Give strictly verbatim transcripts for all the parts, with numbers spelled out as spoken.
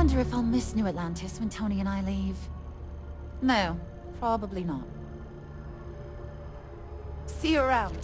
wonder if I'll miss New Atlantis when Tony and I leave. No, probably not. See you around.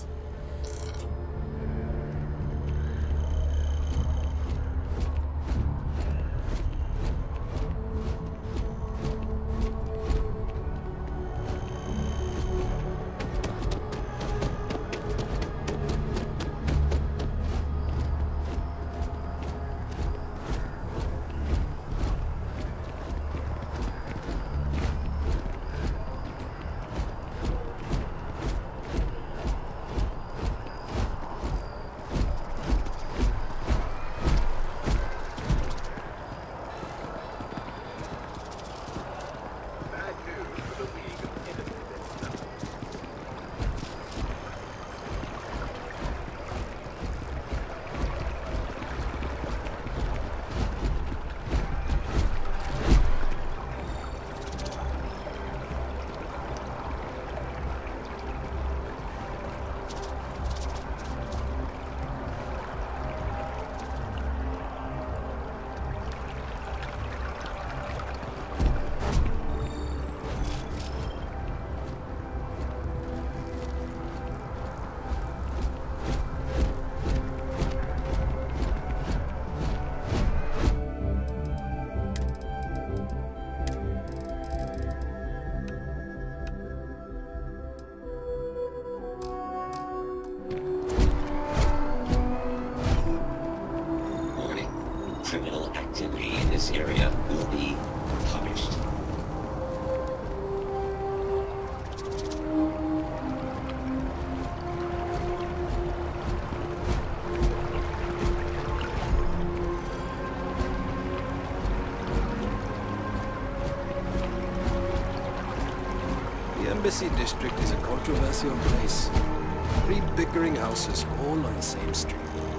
Criminal activity in this area will be punished. The Embassy District is a controversial place. Three bickering houses all on the same street.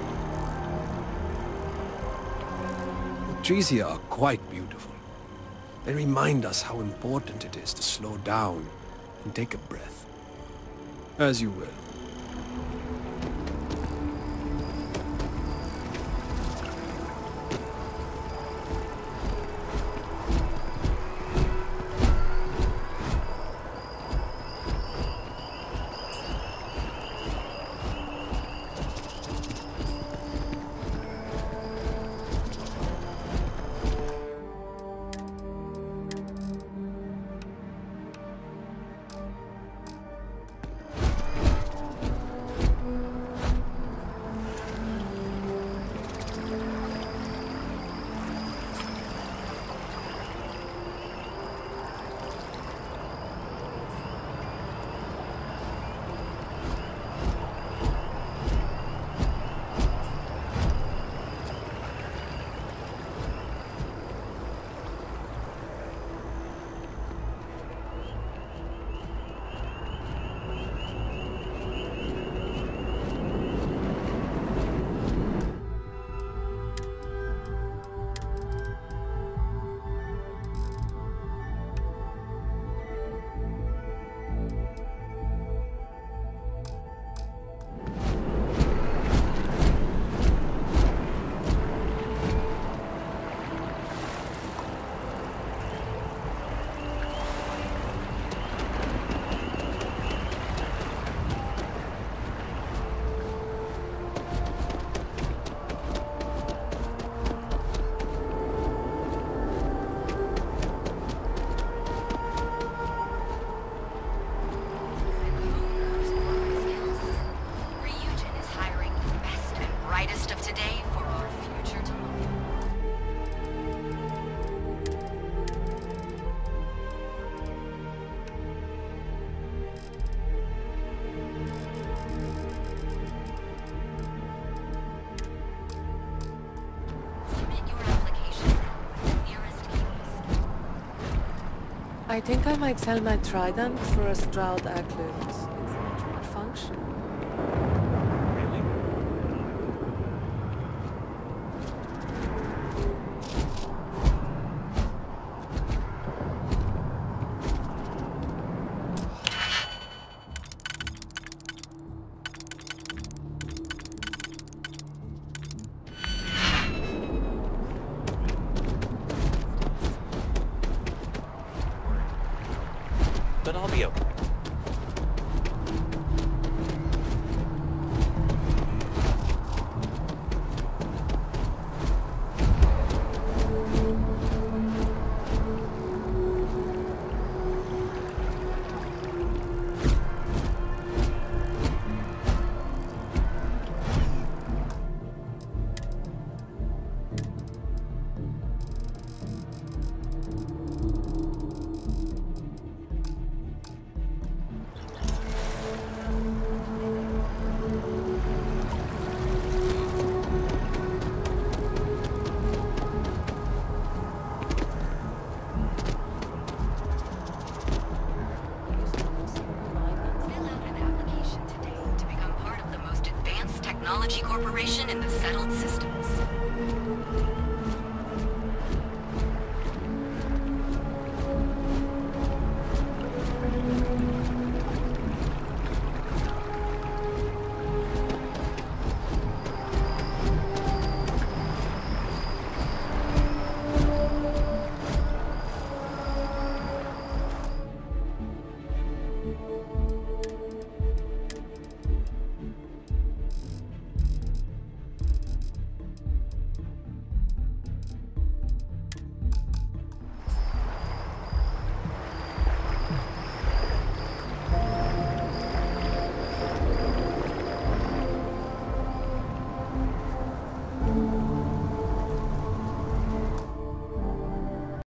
The trees here are quite beautiful. They remind us how important it is to slow down and take a breath. As you will. I think I might sell my trident for a Stroud Acklet. It's much more functional. I'll be okay. Corporation in the settled systems.